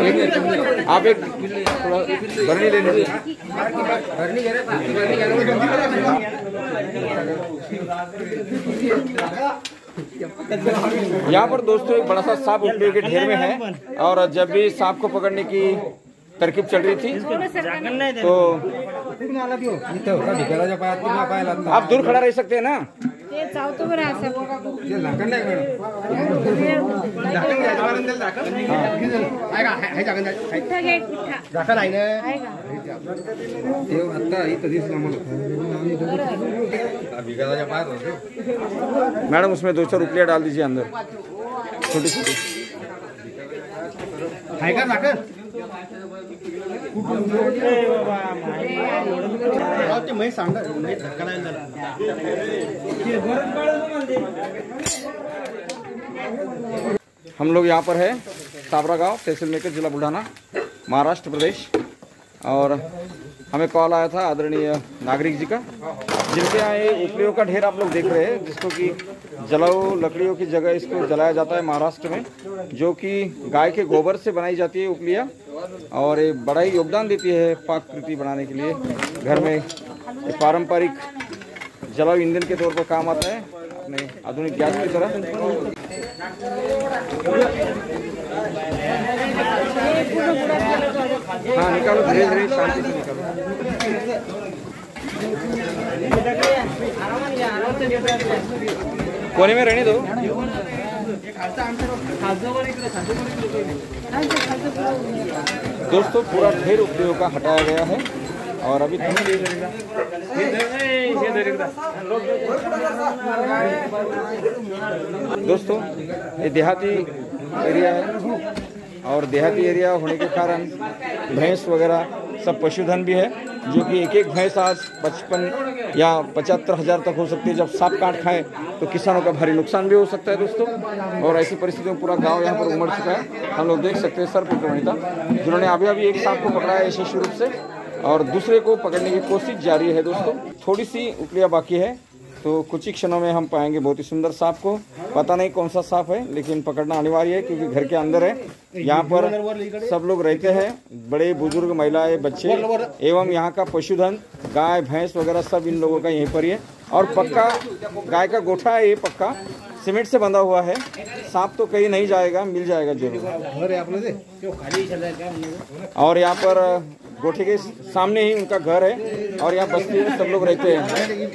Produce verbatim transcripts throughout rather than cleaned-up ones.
आप एक भरनी ले लीजिए। यहाँ पर दोस्तों एक बड़ा सा सांप उपले के ढेर में है, और जब भी सांप को पकड़ने की तरकीब चल रही थी तो आप दूर खड़ा रह सकते हैं ना। मैडम उसमें दो चार रुपया डाल दीजिए अंदर, छोटी छोटी। हम लोग यहाँ पर है साबरा गांव, तहसील मेकर, जिला बुल्ढाना, महाराष्ट्र प्रदेश। और हमें कॉल आया था आदरणीय नागरिक जी का, जिनके यहाँ ये उपलियों का ढेर आप लोग देख रहे हैं, जिसको कि जलाऊ लकड़ियों की जगह इसको जलाया जाता है महाराष्ट्र में, जो कि गाय के गोबर से बनाई जाती है उपलियाँ, और ये बड़ा ही योगदान देती है पाककृति बनाने के लिए। घर में पारंपरिक जलाऊ ईंधन के तौर पर काम आता है अपने आधुनिक गैस की तरह। हाँ निकालो, धीरे धीरे शांति से निकालो। कोने में रहने दो। दोस्तों पूरा ढेर उपयोग का हटाया गया है, और अभी दोस्तों ये देहाती एरिया है, और देहाती एरिया होने के कारण भैंस वगैरह सब पशुधन भी है, जो कि एक एक भैंस आज पचपन या पचहत्तर हजार तक हो सकती है। जब सांप काट खाए तो किसानों का भारी नुकसान भी हो सकता है दोस्तों। और ऐसी परिस्थितियों में पूरा गांव यहाँ पर उमड़ चुका है। हम लोग देख सकते हैं सर्प वनिता, जिन्होंने अभी अभी एक सांप को पकड़ा है यशस्वी रूप से, और दूसरे को पकड़ने की कोशिश जारी है दोस्तों। थोड़ी सी उपलियाँ बाकी है, तो कुछ ही क्षणों में हम पाएंगे बहुत ही सुंदर सांप को। पता नहीं कौन सा सांप है, लेकिन पकड़ना अनिवार्य है क्योंकि घर के अंदर है। यहाँ पर सब लोग रहते हैं, बड़े बुजुर्ग, महिलाएं, बच्चे एवं यहाँ का पशुधन गाय भैंस वगैरह सब इन लोगों का यहीं पर ही है। और पक्का गाय का गोठा है, ये पक्का सीमेंट से बंधा हुआ है। सांप तो कहीं नहीं जाएगा, मिल जाएगा जरूर। और यहाँ पर गोठे के सामने ही उनका घर है, और यहाँ बस्ती में सब लोग रहते हैं।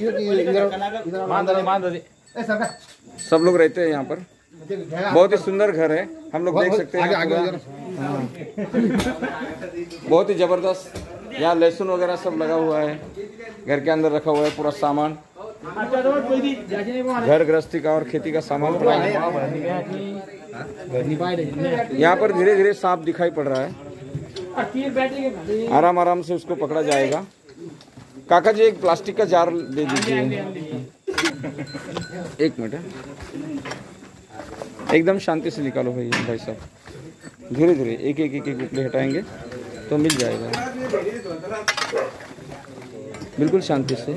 सब लोग रहते हैं यहाँ पर। बहुत ही सुंदर घर है, हम लोग देख सकते हैं। बहुत ही जबरदस्त। यहाँ लहसुन वगैरह सब लगा हुआ है, घर के अंदर रखा हुआ है पूरा सामान, घर गृहस्थी का और खेती का सामान पड़ा है। यहाँ पर धीरे धीरे सांप दिखाई पड़ रहा है, आराम आराम से उसको पकड़ा जाएगा। काका जी एक प्लास्टिक का जार दे दीजिए। एक मिनट, एकदम शांति से निकालो भाई भाई साहब, धीरे धीरे एक एक एक एक उपले हटाएंगे तो मिल जाएगा, बिल्कुल शांति से।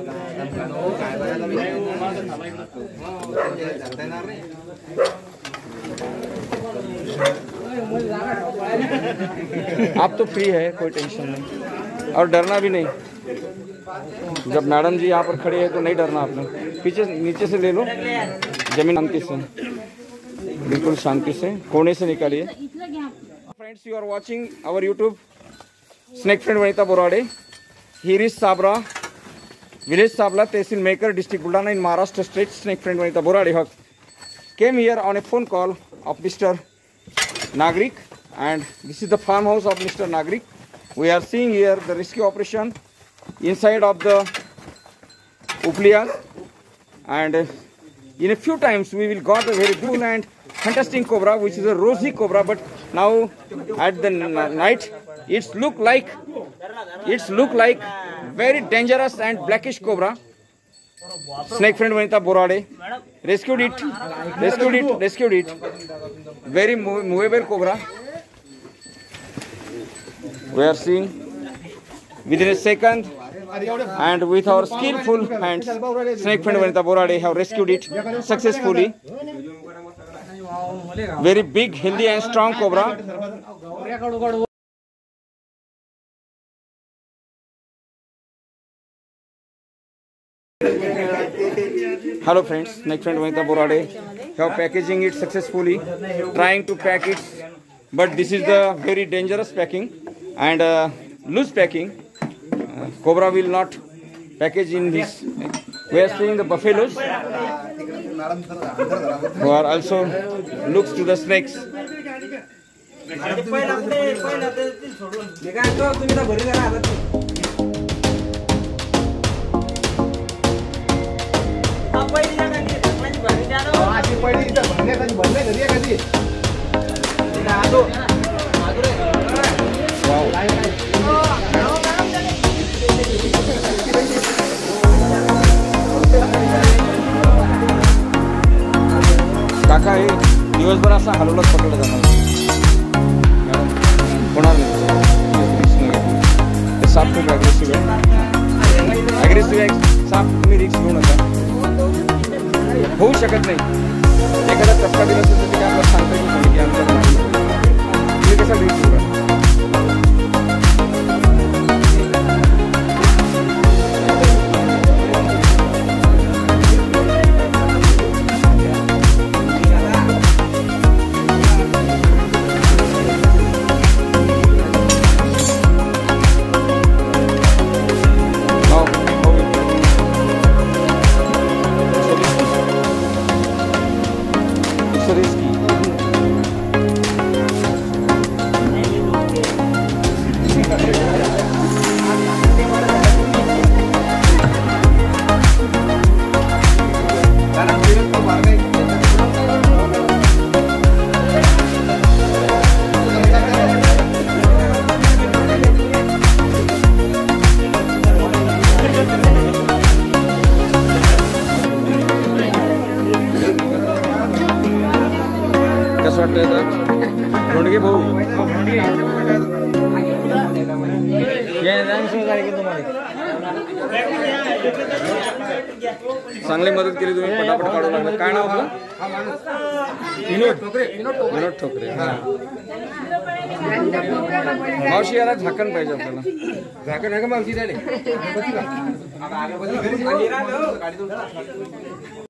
आप तो फ्री है, कोई टेंशन नहीं, और डरना भी नहीं। जब मैडम जी यहाँ पर खड़े हैं तो नहीं डरना आपने। पीछे नीचे से ले लो, जमीन शांति से, बिल्कुल शांति से, कोने से निकालिए। Friends, you are watching our YouTube snake friend Vanita Borade. Here is Sabra village Sabla, Tehsil Maker, district Buldana in Maharashtra state. Snake friend Vanita Borade came here on a phone call of Mister Nagrik, and this is the farmhouse of Mister Nagrik. We are seeing here the rescue operation inside of the Upliyas, and in a few times we will got a very cool and fantastic cobra, which is a rosy cobra, but now at the night it's look like it's look like very dangerous and blackish cobra. Snake friend Vanita Borade rescued it, rescued it, rescued it. Very movable cobra. We are seeing within a second, and with our skillful hands, Snake friend Vanita Borade have rescued it successfully. Very big, healthy and strong cobra. Hello friends, next friend Vanita Borade. Have packaging it successfully, trying to pack it, but this is the very dangerous packing and uh, loose packing. Uh, Cobra will not package in this. We are seeing the buffaloes who are also looks to the snakes. काका हे दिवसभर असा हलवलंच पकडलं जाणार होणार नाही. ते shop खूप aggressive आहे. ॲग्रेसिव्ह आहे साप. तुम्ही रिस्क घेऊ नका. होऊ शकत नाही. एखादा चटका दिला असेल तर ते काय आपल्याला सांगता येईल की आमच्या तुम्ही कसा रिस्क घेऊ. कसं वाटतंय आता रोडगे भाऊ चांगली मदत केली तुम्ही. पटापट काढू लागला. काय नाव आपलं? विनोद ठोकरे. विनोद ठोकरे. मावशी याला झाकण पाहिजे आपल्याला. झाकण आहे का मावशी?